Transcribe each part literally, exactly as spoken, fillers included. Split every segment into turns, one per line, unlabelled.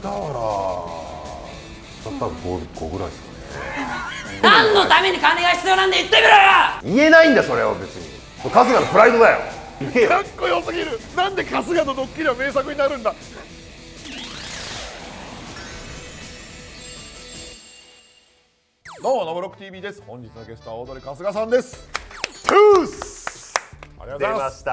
俵だったらごぐらいですかね。
何のために金が必要なんで言ってみろよ。
言えないんだそれは別に。春日のプライドだよ。
かっこよすぎる。なんで春日のドッキリは名作になるんだ。どうもノブロック ティービー です。本日のゲストはオードリー春日さんです。トゥース。ありがとうございま。
出ますした。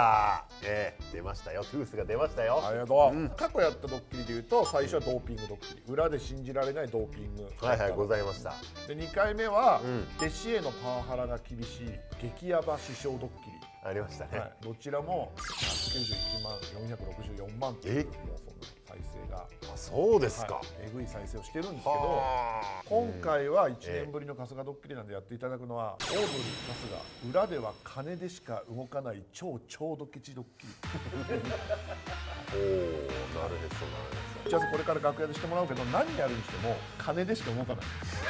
ええ、出ましたよ。トゥースが出ましたよ。
ありがとう、うん、過去やったドッキリでいうと最初はドーピングドッキリ、裏で信じられないドーピング、
はいはい、ございました。
でにかいめは、
うん、
弟子へのパワハラが厳しい激ヤバ師匠ドッキリ
ありましたね、
はい、どちらもひゃくきゅうじゅういちまんよんひゃくろくじゅうよんまんというもうその再生が、
あ、そうですか、
はい、えぐい再生をしてるんですけど、今回はいちねんぶりの春日ドッキリなんでやっていただくのは、オードリー春日裏では金でしか動かない超超ドケチドッキリ
おお、なるへそなるへそ。
打ち合わせこれから楽屋でしてもらうけど、何やるにしても金でしか動かない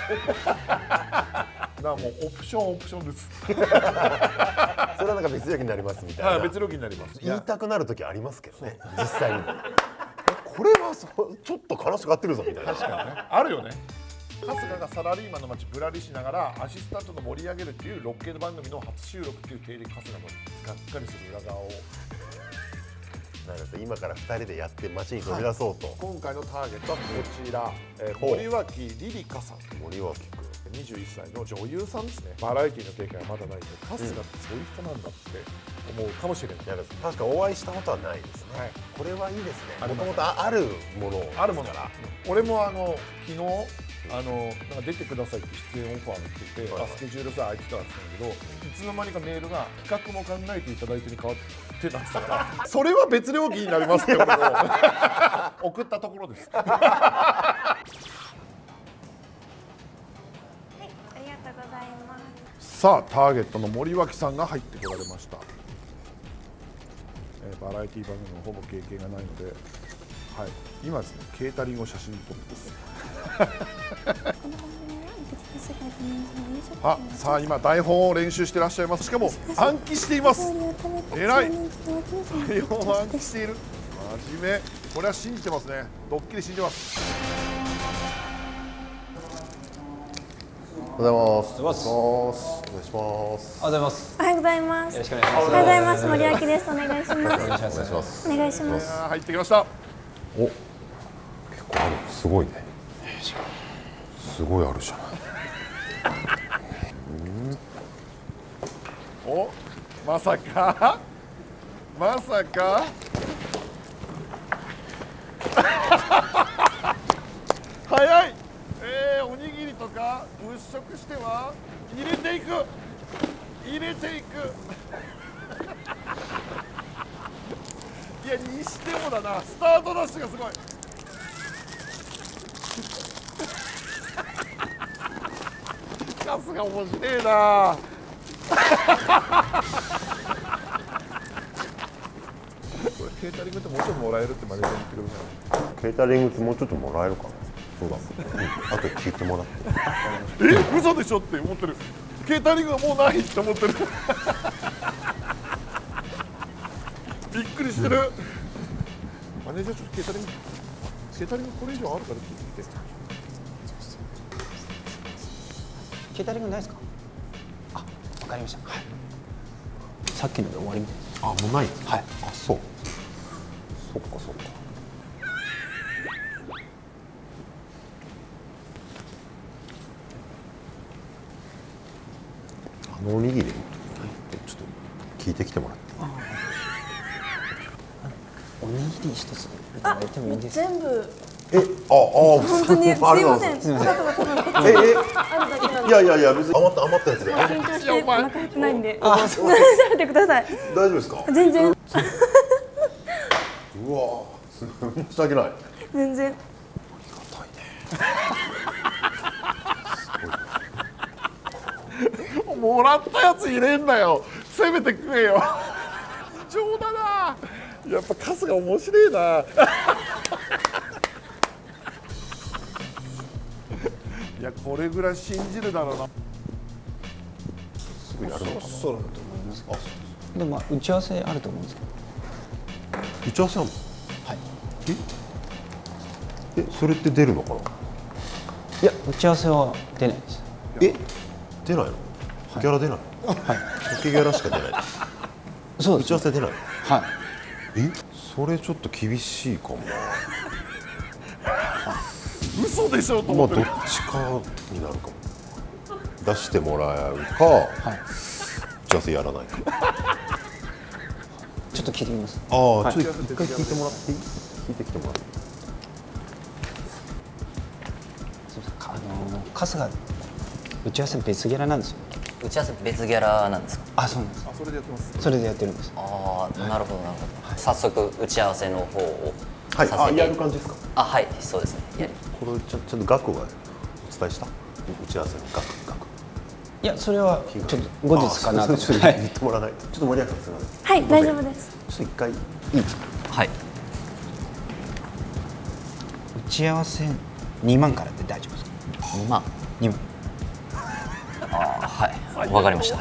だからもうオプションオプションです
それはなんか別料金になりますみたいな、
はい、別料金になります。
言いたくなる時ありますけどね、実際にこれはそちょっと話が合ってるぞみたいな。
確かにね、あるよね。春日がサラリーマンの街ぶらりしながらアシスタントの盛り上げるっていうロッケ番組の初収録っていう体で春日のがっかりする裏側を
なるほど、今からふたりでやって街に飛び出そうと、はい、
今回のターゲットはこちら、えー、森脇リリカさん。
森脇君
にじゅういっさいの女優さんですね。バラエティの経験はまだないんで、春日ってそういう人なんだって思うかもしれない。
いや、確かお会いしたことはないですね、はい、これはいいですね。もともとあるもの
あるものから、俺もあの昨日あのなんか出てくださいって出演オファーが来てて、はいはい、スケジュールさ空いてたんですけど、いつの間にかメールが企画も考えていただいてに変わってたんですからそれは別料金になりますって俺も送ったところですさあ、ターゲットの森脇さんが入ってこられました。えー、バラエティ番組のほぼ経験がないので、はい、今ですね、ケータリングを写真に撮ってますあ、さあ今台本を練習してらっしゃいます。しかも暗記しています。えらい。台本を暗記している。真面目。これは信じてますね。ドッキリ信じます。
おはようございます。お願いします。
おはようございます。
おはようございます。
よろしくお願いします。
おはようございます。森脇です。お願いします。
お願いします。
お願いします。
入ってきました。
お、結構ある。すごいね。すごいあるじゃない。
お、まさか。まさか。早い。えー、おにぎりとか物色しては入れていく入れていくいや、にしてもだな、スタートダッシュがすごい春日面白いなこれケータリングってもうちょっともらえるってマネージャーに言ってください。
ケータリングってもうちょっともらえるかな。そうだ、あと聞いてもらって
え、嘘でしょって思ってる。ケータリングがもうないって思ってるびっくりしてる、うん、マネージャーちょっとケータリングケータリングこれ以上あるから聞いてみて。
ケータリングないですか。あ、わかりました。はい、さっきので終わりみたいです。
あ、もうないんですか。
はい。
あ、そうそっかそっか。あのおにぎり、ちょっと聞いてきてもらっていい？
おにぎり一ついただいてもいいですか。
全部。
え、あ、あ、
本当にすいません。
すいません。え、え、いやいやいや、別に余った余ったやつで。
緊張してお腹減ってないんで。
あ、そう。
食べてください。
大丈夫ですか。
全然。
うわ、申し訳ない。
全然。
もらったやつ入れんなよ。せめて食えよ。異常だな。やっぱ春日面白いな。いや、これぐらい信じるだろうな。
すぐやるのかな。
そうだと思います。でもまあ打ち合わせあると思うんですけど。
打ち合わせあるの？
はい。
え？ え、それって出るのかな。
いや打ち合わせは出ないです。
え、出ないの。ギャラ出ないの。
はい。
受けギャラしか出ない。
そうです。
打ち合わせ出ないの。
はい。
え、それちょっと厳しいかもな。
嘘でしょと
まあどっ
思ってる。
ちかになるかも。出してもらうか、
はい。
打ち合わせやらないか。
ちょっと聞いてみます。
ああ、
はい
ちょっと一回聞いてもらっていい？聞いてきてもらっていい？
すみません。あの春日打ち合わせ別ギャラなんですよ。
打ち合わせ別ギャラなんですか？
あ、そうなんです。
あ、それでやってます。
それでやってるんです。
ああ、なるほどなるほど。早速打ち合わせの方を
はい、あ、
させて。
やる感じですか。
あ、はい、そうですね。やり
これちゃんちゃんと額はお伝えした。打ち合わせの額額。
いや、それはちょっと後日かなと思って。
ちょっと
はい
言ってもらわない。ちょっと森脇さんすみません。
はい大丈夫です。
ちょっと一回いいですか。
はい。
打ち合わせにまんからで大丈夫ですか。
にまん。
にまん。
ああ、はい。わかりました。はい。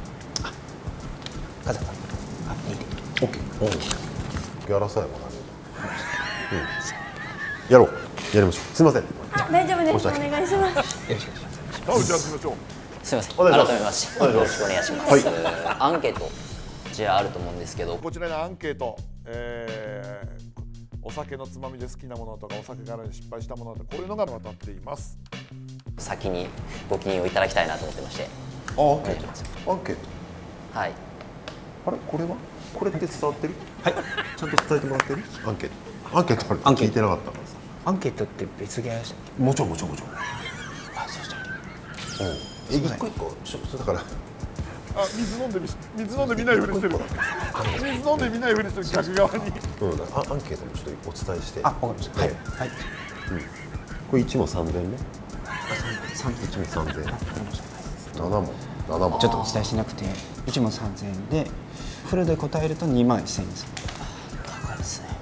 風間さん。あ、いいで。
オッケー。ギャラさえもない。うん。やろう。やりましょう。すみません。
あ大丈夫です。お
申し訳
願いします。
よろしくお願いします。
さあ、打ち合わせしましょう。
すみません。
お願いします
改めまして
お願いします
よろしくお願いします。
はい
アンケートこちらあると思うんですけど、
こちらのアンケート、えーお酒のつまみで好きなものとかお酒からに失敗したものとかこういうのが渡っています。
先にご記入をいただきたいなと思ってまして。
あ、アンケート。アンケート。
はい。
あれ、これは。これって伝わってる。はい。ちゃんと伝えてもらってる。アンケート。アンケートある。
アンケート
聞いてなかったからさ。
アンケートって別ギャラでしたっけ。
もちろんもちろんもちろん。
あ、そうしたっ
うん。え、一個一個。しょだから。
あ、水飲んでみ水飲んで見ないふりしてる。水飲んで見ないふりしてる逆側に。
うん。だからあアンケートもちょっとお伝えして。
あ、わかりました。はい。はい。
これ一問三千ね。
三
一問三千。
わかりました。
七問。七問。
ちょっとお伝えしなくて、いちもんさんぜんえんで、フルで答えるとにまんせんえんです。
高いですね。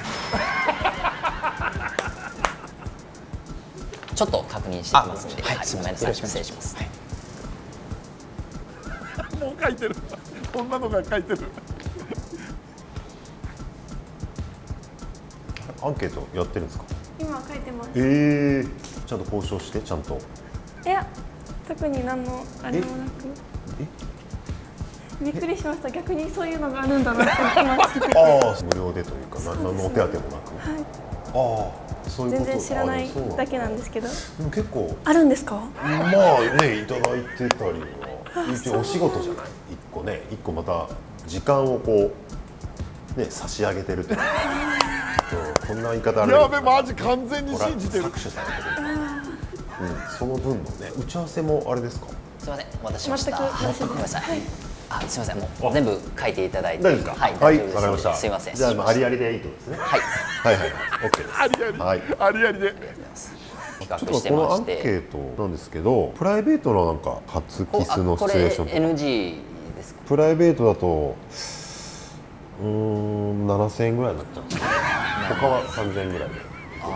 はい。
ちょっと確認してきますので、
はい、すみません。よろしくお願いします。
失礼します。
はい。
もう書いてる。こんなのが書いてる。
アンケートやってるんですか。
今書いてます。
ええ。ちゃんと交渉してちゃんと。
いや特に何のあれもなく。
え。
びっくりしました。逆にそういうのがあるんだなって今聞いてて。
ああ、無料でというか、な何のお手当もなく。
はい。
ああ、そういうこと。
全然知らない
あそうなん
だけなんですけど。
でも結構。
あるんですか。
まあね、いただいてたりは一応お仕事じゃない一個ね一個また時間をこうね差し上げてるっていうとこんな言い方あるけど
やべ、マジ完全に
ほら
信じてる。
搾取されてる、うん、その分のね打ち合わせもあれですか。
すみません、お待たせしました。
全くなしです
ごめんなさい。
はい
あ、すみません、もう全部書いていただいて。
大丈夫ですか。
はい、
はい、
大丈夫です
わかりました。
すみません。
じゃあまあありありでいいってことですね。
はい、
はいはいはい、オッケーです。
ありあり、
はい
ありありで。
比
ちょっ
較して
とこのアン
まして。
ケートなんですけど、プライベートのなんか初キスのシ
こ
チュエーションとか
れ エヌジー ですか。
プライベートだとうーんななせんえんぐらいになっちゃうんですよ。他はさんぜんえんぐらいで。ね、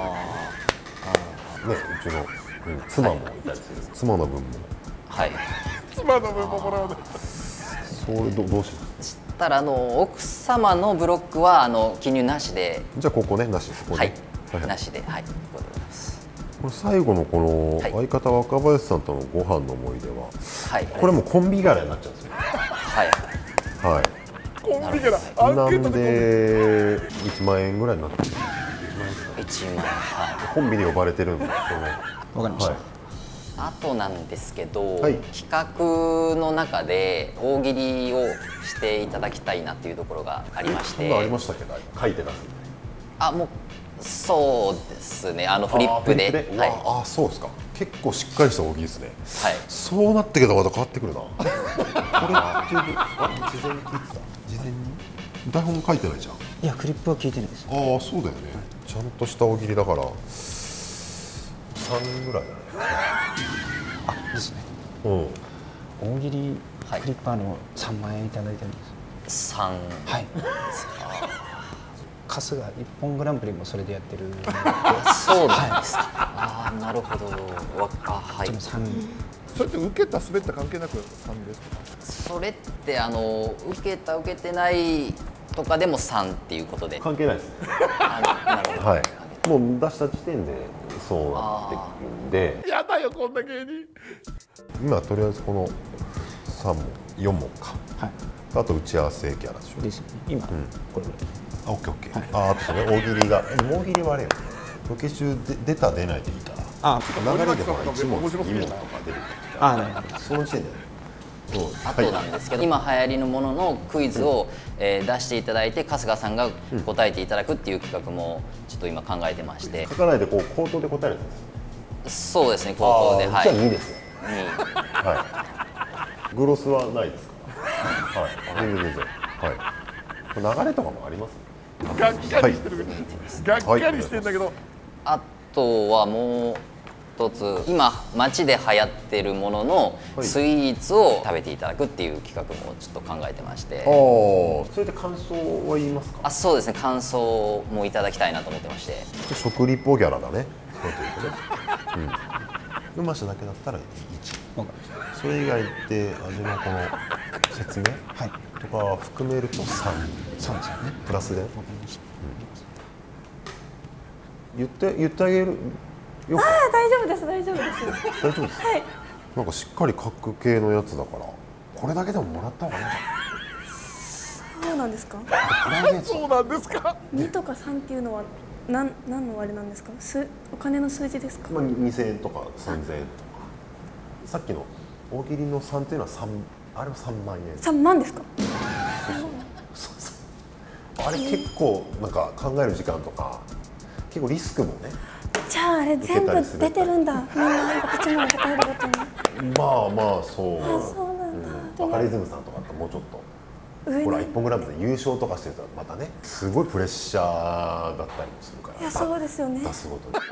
うちの、うん、妻もいたりする。妻の分も。
はい。
妻の分ももらわない。
それどどうします
したらあの奥様のブロックはあの記入なしで、
じゃあここねなしです。ここ
はい
ね、はいはい
なしで、はい、ここでございます。
これ最後のこの
はい
相方若林さんとのご飯の思い出は、
はい。
これもうコンビ柄になっちゃうんですよ。
はい。
はい。
コンビからアンケ
なん
ートで
でいちまんえんぐらいになってる。
一万円。は
コンビで呼ばれてるんですよね。
わかりました。
はい。
い。あとなんですけど、
はい
企画の中で大喜利をしていただきたいなっていうところがありまし
そんなあり
て、
ましたっけど、書いて出す。
あ、もうそうですね。あのフリップで、
あーフリップ
はい、
ああ、そうですか。結構しっかりした大喜利ですね。
はい。
そうなってけどまた変わってくるな。これっていうあ事前に聞いてた。事前に台本書いてないじゃん。
いや、フリップは聞いてないです。
ああ、そうだよね。ちゃんとした大喜利だからさんぐらいだね。
あ、ですね。
うん。
大喜利
はい
フリップあのさんまんえんいただいてるんです。
三。
はい。春日一本グランプリもそれでやってる。
そうなんですか。ああ、なるほど。わか、はい
で。も三。
それって受けた滑った関係なくさんですか。
それってあの受けた受けてないとかでも三っていうことで。
関係ないですね。
あのなるほど。
はい。 もう出した時点でそうなってくるんで、
やだよこんな芸人。
今とりあえずこのさん問よん問か、
はい。
あと打ち合わせキャラでしょ。
ですよね。今、これぐらい。
あ、オッケーオッケー。あ、あとそれ大喜利が、でも大喜利はあれよ。ロケ中で出た出ないでいいから。
あ、
流れでほらいち問に問とか出る
あ、なるほど。
その時点で。
あとなんですけど、今流行りのもののクイズを、えー出していただいて春日さんが答えていただくっていう企画もちょっと今考えてまして、
書かないでこう口頭で答えるんです。
そうですね、高校で、はい、
じゃあにですよ。
に
はい。グロスはないですか。はい。全然全然。はい。流れとかもあります。
がっかりしてる、がっかりしてんだけど、
あとはもう一つ、今街で流行ってるものの
はい
スイーツを食べていただくっていう企画もちょっと考えてまして、
ああ、それで感想は言いますか。
あ、そうですね、感想もいただきたいなと思ってまして。
食リポギャラだね。こうやって言うとね。うん。うましただけだったらいち。
わかりまし
それ以外で味のこの説明
た。はい。
とか含めるとさん。
そうですよね。
プラスで。
わかりました。
言って言ってあげる。よく
ああ、大丈夫です、大丈夫です。
大丈夫です。
はい。
なんかしっかり書く系のやつだから、これだけでももらった方がいいんじゃ
そうなんですか。
ない？プライベート
そうなんですか。
にとかさんっていうのはなん何のあれなんですか。すお金の数字ですか。
まあにせんえんとかさんぜんえんとか。さっきの大喜利のさんっていうのはさん、あれはさんまんえん。
さんまんですか。
そうそう。あれ結構なんか考える時間とか、結構リスクもね。
じゃああれ全部出てるんだ。みんな一問答えるごとに。
まあまあそう。
あ、そうなんだ。
バカリズムさんとかってもうちょっと。
上
ほら
に
一本グラムで優勝とかしてるとまたね、すごいプレッシャーだったりもするから。
いや、そうですよね。
出すごとに。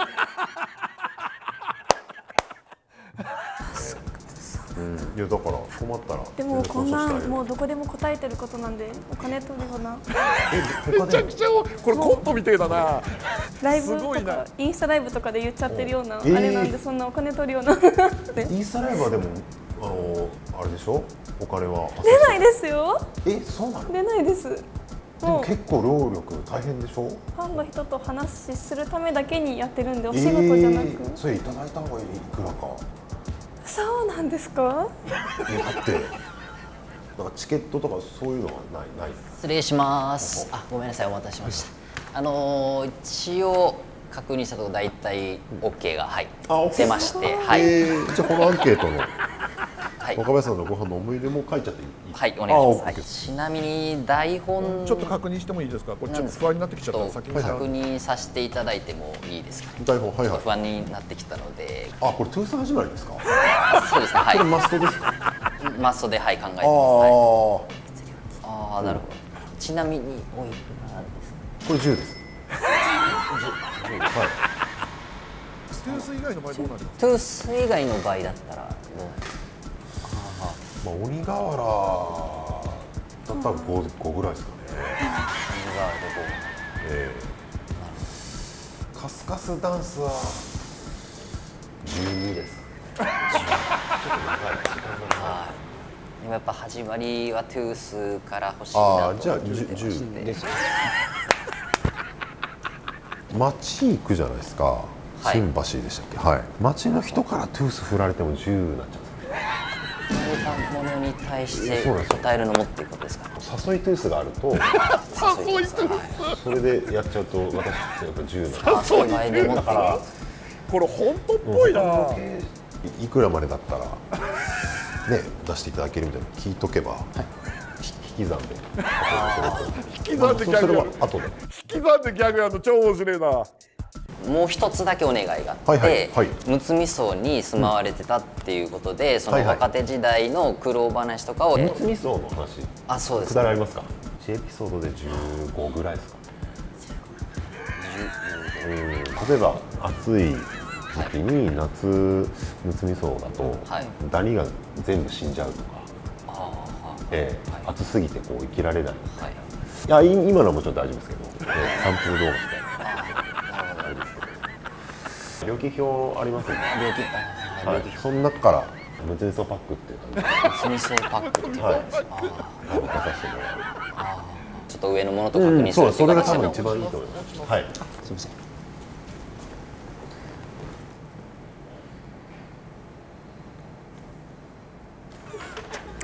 うん、いやだから困ったら
でもこんなも
う
うどこでも答えてることなんでお金取るような
他で
めちゃくちゃこれコントみてえだな。
ライブ
すごいな
とかインスタライブとかで言っちゃってるようなあ
えー
れなんで、そんなお金取るような
インスタライブはでもあのあれでしょ、お金は
出ないですよ。
え、そうなの？
出ないです。
でも
もう
結構労力大変でしょ？
ファンの人と話するためだけにやってるんで、お仕事じゃなく、
えーそれいただいた方がいいくらか。
そうなんですか。
いやだってなんかチケットとかそういうのはないない。
失礼します。あ、ごめんなさい、お待たせしました。あのー、一応確認したところ大体 OK が、はい、
あ OK
出まして、はい、
えーじゃあこのアンケートの
はい、
若林さんのご飯の思い出も書いちゃっていい？
はい、お願いします。
あ
はい、
OK
ちなみに台本
ちょっと確認してもいいですか。これちょっと不安になってきちゃったら先にじゃあ
確認させていただいてもいいですかね。
台本、はいはい。
不安になってきたので、
あ、これトゥース始まりですか？こ
そうですね、は
れ
い、
マストですか？
マストで、はい、考えてます。
ああ、
はい、
こ
ああ、なるほど。ちなみにおいくらなんですか？
れじゅうです。はい。
ステルス以外の場合どうなるの。
トゥース以外の場合だったらどうなる？
まあ鬼瓦だったら五五ぐらいですかね。ええ。カスカスダンスはじゅうにですかね。ちょっと長い時間が長い。
でもやっぱ始まりはトゥースから欲しい
ああ、
なと
じゃあ
思ってま
じゅう
して
ですよね。
街行くじゃないですか。
はい
新橋でしたっけ？はい。街の人からトゥース振られてもじゅうになっちゃうんですよ。
そういったものに対して
そうなんですよ
答えるのもっていうことですか？
誘いトゥースがあると、
誘いトゥース。
それでやっちゃうと私やっぱじゅうになっちゃう。
あ、そういう場合でもっていう
から
これ本当っぽいな。
いくらまでだったらね出していただけるみたいなの聞いとけば、引き算で
引き算でギャ
それ
グやる。
は後で。
引き算でギャグやるの超面白いな。
もう一つだけお願いがあって、
はいはいはい
むつみ荘に住まわれてたっていうことで、その
はいはい
若手時代の苦労話とかを、
もつみその話
あ、そうです
くだりありますか？いちエピソードでじゅうごぐらいですか？うん、例えば暑い時に夏むつみ荘だと、
はい
ダニが全部死んじゃうとか、
あ
ええ
はい
暑すぎてこう生きられない。
ーはい、
いやい今のはもちろん大丈夫ですけど、ええサンプル動画みたいな。料金表ありますよね。
料金あ
はい、その中から無添加パックっていう感
むつみ荘パックっていう
はい
ことです。あ
じで出させてもら
ーちょっと上のものと確
う。うん、
認する
そう、それが
っていう形でも
多分一番いいと思います。はい。
すみません。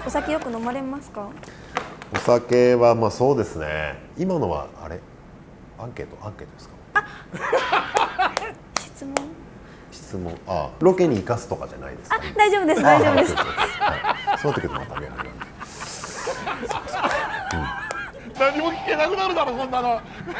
お酒よく飲まれますか？
お酒はまあそうですね。今のはあれアンケートアンケートですか？
質問。
質問。あ、ロケに生かすとかじゃないですか？
あ、大丈夫です大丈夫です。
はい、そういう時とまたねあれなんで。
何も聞けなくなるだろこんなの。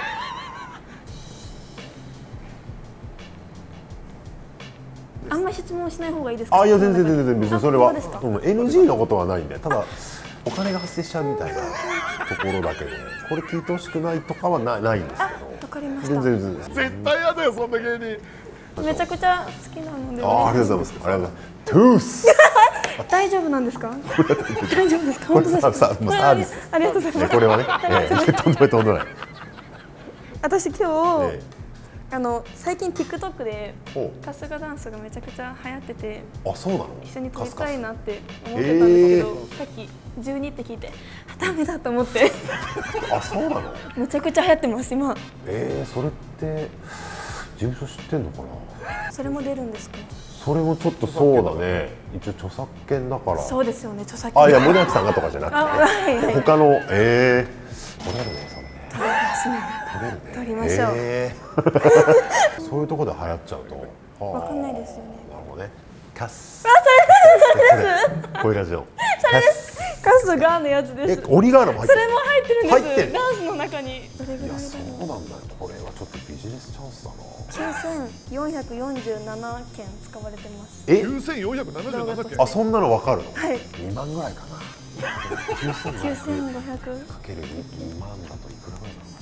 あんまり質問しない方がいいですか？
あ、いや全然全然全然別にそれは
あそうですか
うん エヌジー のことはないんで、ただお金が発生しちゃうみたいなところだけで、これ聞いてほしくないとかはないないんです
あ、
けど。
わかりました。
全然全然。
絶対嫌だよそんな芸人。
めちゃくちゃ好きなので。
あ、ありがとうございます。ありがとうございます。トゥース。
大丈夫なんですか？大丈夫ですか？
これ
本当ですか？
ささもうサービス。
ありがとうございます。
これはね、ええ、とんでもないとんでもない。
私今日、
え
あの最近 TikTok で
ほう
春日ダンスがめちゃくちゃ流行ってて、
あ、そうなの？
一緒に撮りたいなって思ってたんですけど、
え
さっきじゅうにって聞いて、あ、ダメだと思って
あ、そうなの？
めちゃくちゃ流行ってます今。
ええ、それって事務所知ってんのかな？
それも出るんですか？
それもちょっとそうだね。一応著作権だから。
そうですよね、著作権。
あ、いや森脇さんがとかじゃなく
あ、はいはい。
て、他のええー、取れるねそれね。
撮りますね。
取れるね。
撮りましょう
えーそういうところで流行っちゃうと。
わかんないですよね。
なるほどね。カス。
あ、それですそれです。
こういうラジオ。
それです。春日のやつです。
え、オリガーナも入ってる。
それも入ってるんです。
入ってる
ダンスの中に。どれぐらいだろう。
そうなんだよ。これはちょっとビジネスチャンスだな。
きゅうせんよんひゃくよんじゅうななけん使われてます。
え
きゅうせんよんひゃくななじゅうななけん。
あ、そんなのわかるの？
はい。
にまんぐらいかな。きゅうせん
きゅうせんごひゃく。
かけるにまんだといくらぐらいだろ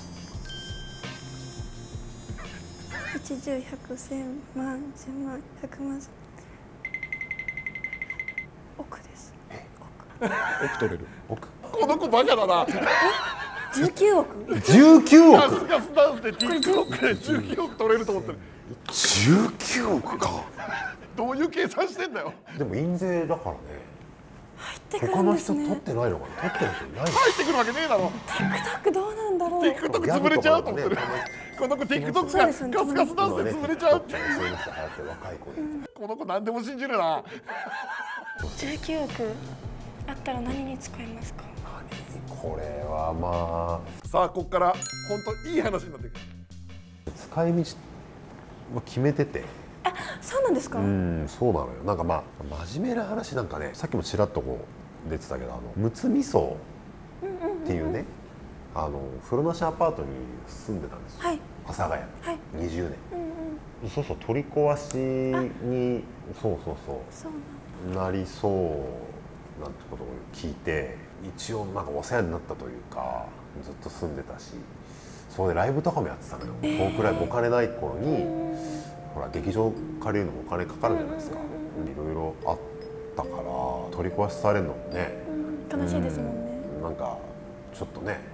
う。
いちじゅう、ひゃく、せん、万、じゅうまん、ひゃくまん。億です。
億取れる。
億。
この子バカだな。
じゅうきゅうおく。
じゅうきゅうお
ガ
く。
スガスダンスで TikTok でじゅうきゅうおく取れると思ってる。
じゅうきゅうおくか。
どういう計算してんだよ。
でも印税だからね。
入ってく
他の人
るんですね。
取ってないのかな。取ってる人いないの。
入ってくるわけねえだろ。
TikTok どうなんだろう。
TikTok 潰れちゃうと思ってる。この子 TikTok がガスガスダンスで潰れちゃうって。
そういう人流行って若い子で。
この子何でも信じるな。
じゅうきゅうおくあったら何に使いますか？
これはまあ
さあここから本当いい話になってくる。
使い道は決めてて。
あ、そうなんですか？
うんそうなのよ。なんかまあ真面目な話なんかね、さっきもちらっとこう出てたけど、あのむつみ荘っていうね、あの風呂なしアパートに住んでたんですよ、
はい。
阿佐ヶ谷、
はい。
にじゅうねん。
うんうん。
そうそう、取り壊しにそうそうそ
そう
うなりそうなんてことを聞いて、一応なんかお世話になったというかずっと住んでたし、それでライブとかもやってたのよ、トークライブお金ない頃に、ほら劇場借りるのもお金かかるじゃないですか、いろいろあったから取り壊しされるのもね、
うん。悲しいですもんね。
なんかちょっとね、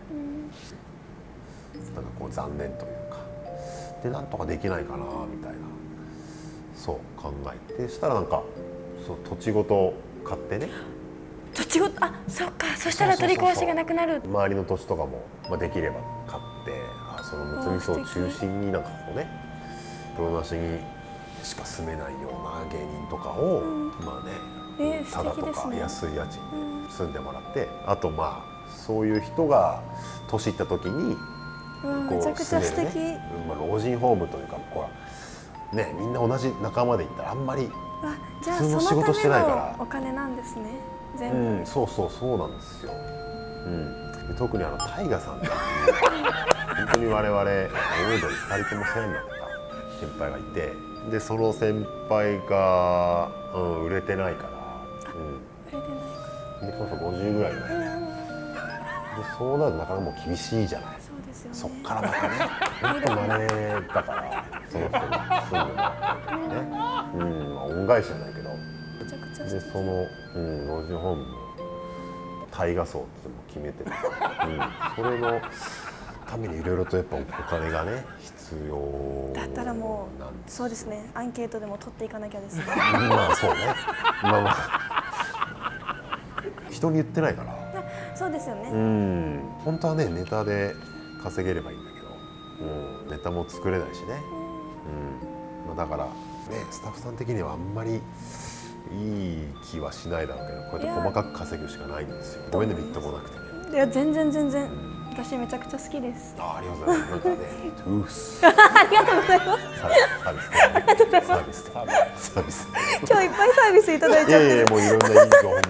なんかこう残念というかで、なんとかできないかなみたいな、そう考えて、したらなんかそう土地ごと買ってね、
土地ごと、あ、そっか。そしたら取り壊しがなくなる。
周りの土地とかも、まあ、できれば買って、あそのむつみ荘を中心になんかこうね、風呂なしにしか住めないような芸人とかを、まあね、
えー、
ただとか
素敵ですね。
安い家賃で住んでもらって、あとまあそういう人が年いった時に
うん、
こう
めちゃくちゃ素
住める
敵。
ね、まあ、老人ホームというか、ほらね、みんな同じ仲間で行ったらあんまり、
あ、じゃあ
普通の仕
その
事して
ため
ないから
のお金なんですね。全
う
部。
ん、そうそうそうなんですよ。うん、で特にあのタイガさんっていう本当に我々オードリーふたりとも世話になった先輩がいて、でその先輩が、うん、売れてないから、うん、
売れてないか
でそうそうごじゅうぐらいになって、
ら。うんうん。
でそうなるとなかなかもう厳しいじゃない。
そうですよね。
そっからまたね、本当まれだからその人に住んでもらったりとかね、うん、まあ恩返しじゃないけど、
めちゃくちゃ素敵。
でその、うん、老人ホームも大河層っていうのを決めてて、うん、それのためにいろいろとやっぱお金がね必要
だったらもう
なんです
そうですね。アンケートでも取っていかなきゃですね。
まあそうね、まあまあ人に言ってないから、
そうですよ
う
ね。
ん、本当はねネタで稼げればいいんだけど、うん、ネタも作れないしね、うんまあ、だからねスタッフさん的にはあんまりいい気はしないだろうけど、こうやって細かく稼ぐしかないんですよ。ごめんね、みっともなくてね。
いや全然全然私めちゃくちゃ好きです。
あありがとうございます。なんかね、トゥース。
ありがとうございます。
サービス。ありがとうございます。サービス。サービス。
今日いっぱいサービスいただいちゃって。
いやいやもういろんないい情報も。いやーよかったよかった。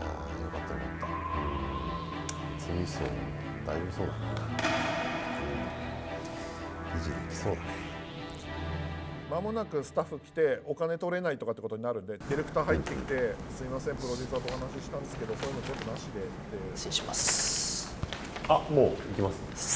次そう大丈夫そうだな。維持できそうだね。
まもなくスタッフ来てお金取れないとかってことになるんで、ディレクター入ってきて「すいませんプロデューサーとお話ししたんですけどそういうのちょっとなしで」って
失礼します。
あ、もう行きます。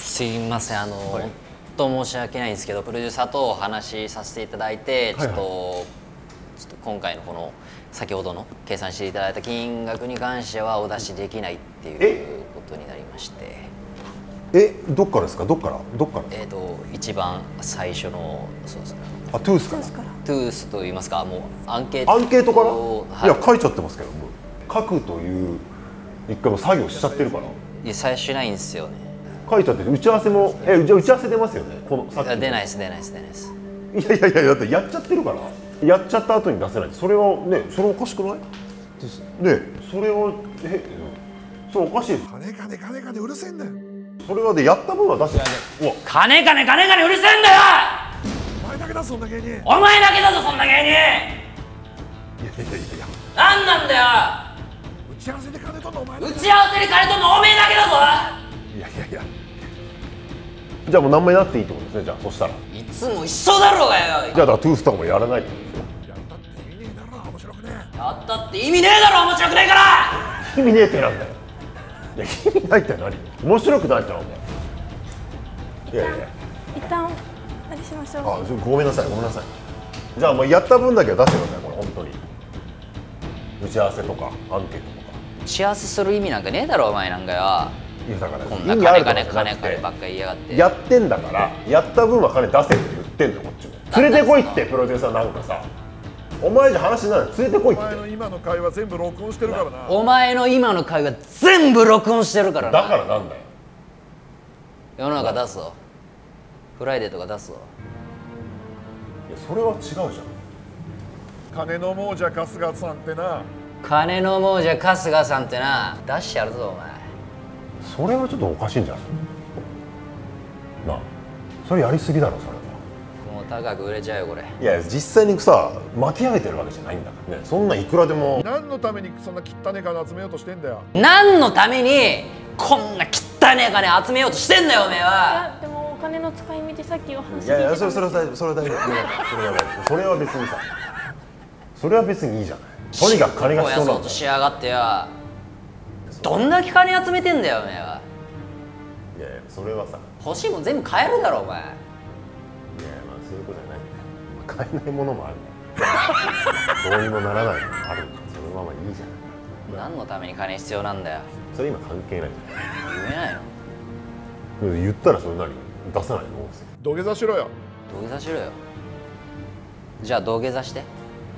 すいません、あの、はい、本当申し訳ないんですけど、プロデューサーとお話しさせていただいて、ちょっと、はいはい、ちょっと今回のこの先ほどの計算していただいた金額に関してはお出しできないっていうことになりまして。
え、どっからですか？どっから？どっから？
えっと一番最初のそうですね。
あ、トゥースから。
トゥースと言いますか、もうアンケート。
アンケートから？
はい、
いや書いちゃってますけど、もう書くという一回も作業しちゃってるから。
いや最初ないんですよね。
書いちゃって打ち合わせもえじゃあ打ち合わせ出ますよね。このさっき。
出ないです出ないです出ないです。
いやいやいやだってやっちゃってるから。やっちゃった後に出せない。それはね、それおかしくない？ですね。それはえそれおかしい。
金金金金うるせえんだよ。
それはでやった分は出せ。
うわ金金金金うるせえんだよ。
お前だけだぞそんな芸人。
お前だけだぞそんな芸人。
いやいやいやいや。
なんなんだよ。
打ち合わせで金取んのお前だけ。
打ち合わせで金取んのおめえだけだぞ。
いやいやいや。じゃあもう何もやらなくていいってことですね。じゃあそしたら。
いつも一緒だろうがよ。
じゃあだからトゥースとかもやらないってことですよ。
やったって意味ねえだろ面白くねえ。
やったって意味ねえだろ面白くねえから。
意味ねえってなんだよ。いや意味ないって何？面白くないじゃんお前。いやいや。
一旦あれしましょう。
あ、ごめんなさいごめんなさい。じゃあもうやった分だけは出してくださいこれ本当に。打ち合わせとかアンケートとか。
打ち合わせする意味なんかねえだろお前なんかよ。
いやだから
こんな金金金金ばっかり言いやがって。
やってんだからやった分は金出せって言ってんだよこっちも。連れてこいってプロデューサーなんかさ。お前じゃ話にならない連れてこいって。
お前の今の会話全部録音してるからな。
お前の今の会話全部録音してるからな。
だからなんだよ。
世の中出すぞ。フライデーとか出すぞ。
いやそれは違うじゃん。
金の亡者春日さんってな。
金の亡者春日さんってな出してやるぞお前。
それはちょっとおかしいんじゃないなあ。それやりすぎだろそれは。
もう高く売れちゃうよこれ。
いや実際にさ巻き上げてるわけじゃないんだからね。そんないくらでも。
何のためにそんな汚ねえ金集めようとしてんだよ。
何のためにこんな汚ねえ金集めようとしてんだよおめえは。
いやでもお金の使い道さっきお話
いやいやそれそれは大丈夫それは大丈夫。それは大丈夫。それは別にさそれは別にいいじゃない。とにかく金が必要なんだよ。
そうとしやがってよ。どんだけ金集めてんだよおめえは。
いやいやそれはさ
欲しいもん全部買えるだろお前。
いやまあそういうことじゃないんだよ。買えないものもあるんだよ。どうにもならないものもあるんだよ。そのままいいじゃない。
何のために金必要なんだよ。
それ今関係ないじ
言えないの。
ゃん。言ったらそれ何出さないの。
土下座しろよ。
土下座しろよ。じゃあ土下座して。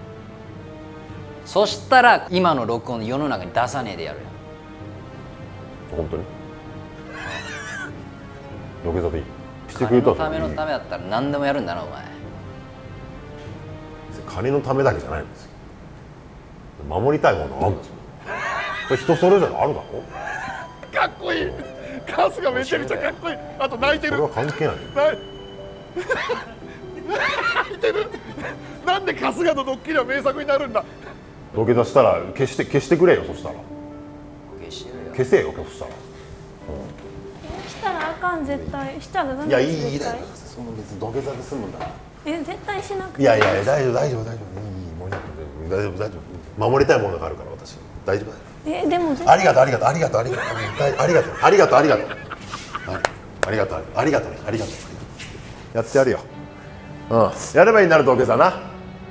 そしたら今の録音世の中に出さねえでやるよ。
本当に土下座でいいしてくれたら。
金のためのためだったら何でもやるんだなお前。
金のためだけじゃないんですよ。守りたいものがあるんですよ。これ人それぞれあるだろ。
かっこいい。春日めちゃめちゃかっこいい。あと泣いてる。
それは関係ないよ。
泣いてる。なんで春日のドッキリは名作になるんだ。
土下座したら消して消してくれよ。そしたら
消してるよ。
消せよそしたら。
したらあかん絶対したらダメ
いや
です。
いいいいだよ。
絶対
その別に土下座で済むんだから。
え絶対しなくて。
いやいや大丈夫大丈夫大丈夫。いいもう大丈夫大丈夫。守りたいものがあるから私大丈夫だよ。
えでも絶
あ
対
りがとうありがとうありがとうありがとうありがとうありがとうありがとうありがとうありがとうねありがとうやってやるよ。うんやればいいになる土下座な。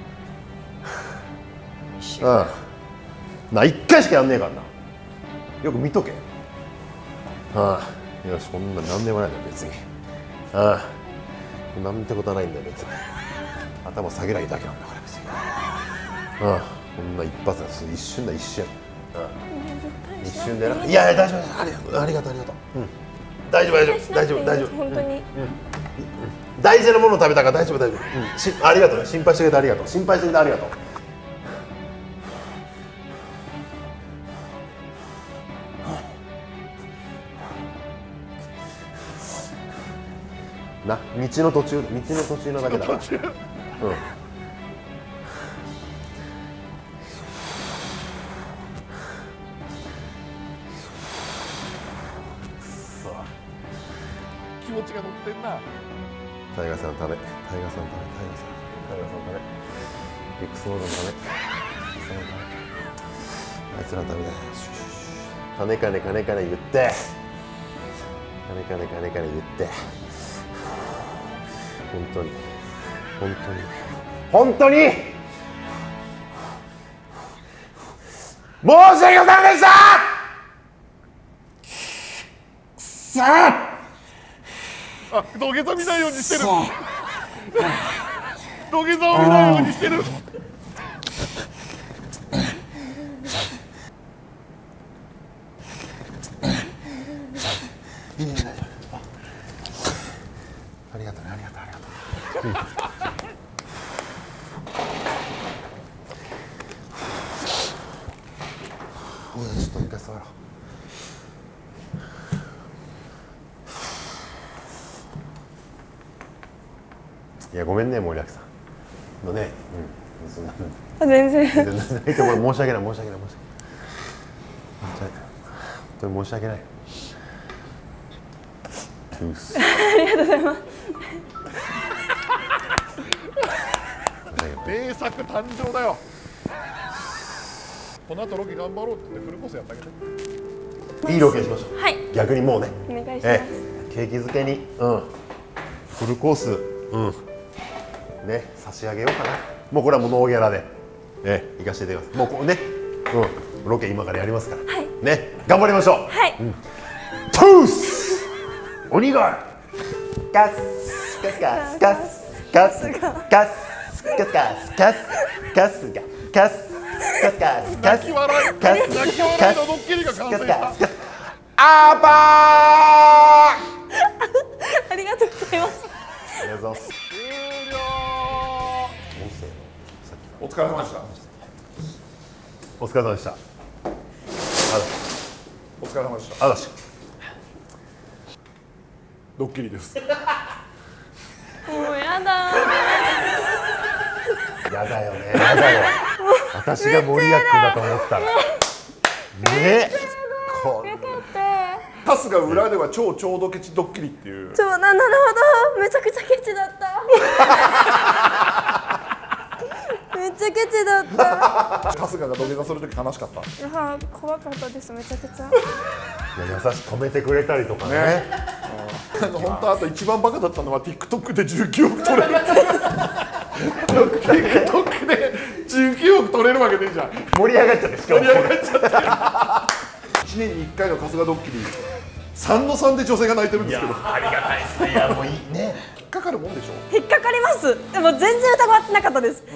うんな一回しかやんねえからな。よく見とけ。ああよしこんな何でもないんだよ別に。ああなんてことはないんだよ別に。頭下げりゃいいだけなんだから別に。ああこんな一発だし一瞬だ一瞬。一瞬でな。いやいや大丈夫ありがとうありがとうありがとう。うん大丈夫大丈夫大丈夫大丈夫。
本当に、うんうん、
大事なものを食べたから大丈夫大丈夫。うんしありがとうね心配してくれてありがとう心配してくれてありがとう。 な道の途中道の途中なだけだから。うん。
気持ちが乗ってんな。
タイガーさんのため、タイガーさんのため、タイガーさん、タイガーさんのため、ビッグスモールのため、ビッグスモールのため、あいつらのためだよ。金金金金言って、金金金金言って、本当に、本当に、本当に、申し訳ございませんでした。さあ。
あ、土下座見ないようにしてる。土下座を見ないようにしてる。
いいね、大丈夫。ありがとうね、ありがとう、ありがとう。うん、ちょっと一回座ろう。いや、ごめんね、森脇さんのね、うん、そんな
全然
全然泣いてもら申し訳ない、申し訳ない、申し訳ない、本当に申し訳ない。トゥース。
ありがとうございます。
名作誕生だよ。この後ロケ頑張ろうって言ってフルコースやってあげて。
いいロケしましょう。
はい。
逆にもうね。
お願いします。
ええ、景気づけに、うん、フルコース、うん、ね、差し上げようかな。もうこれはもうノーギャラで、ええ、行かせていただきます。もうこうね、うん、ロケ今からやりますから。
はい。
ね、頑張りましょう。
はい。
うん、トゥース。鬼が。ガス、ガスガスガス、ガス、ガス、ガス、ガス、ガス、ガスが、ガス、ガスガス、ガス、
泣き笑い、
ガス、
泣き笑いのドッキリが完成した。
あーばー。
ありがとうございます。
ありがとうございます。
終了。お疲れ様でした。
お疲れ様でした。あだ。
お疲れ様でした。
あだし。
ドッキリです。
もうやだ
やだよね。やだよ。私が森脇君だと思ったら。ね。こんな。
タスが裏では超超ドケチドッキリっていう。
そうな、なるほど。めちゃくちゃケチだっためっちゃケチだった
タスが土下座するとき悲しかった。
いや、怖かったです。めちゃくちゃ
いや、優しく止めてくれたりとかね。
ね、本当あと一番バカだったのは TikTok でじゅうきゅうおく取れるTikTok でじゅうきゅうおく取れるわけねえじゃん。
盛り上がっちゃってしかも
盛り上がっちゃっていちねんにいっかいの春日ドッキリさんのさんで女性が泣いてるんですけど、
ありがたいですね。いや、もういいね。
引っかかるもんでしょ。
引っかかります。でも全然疑ってなかったです。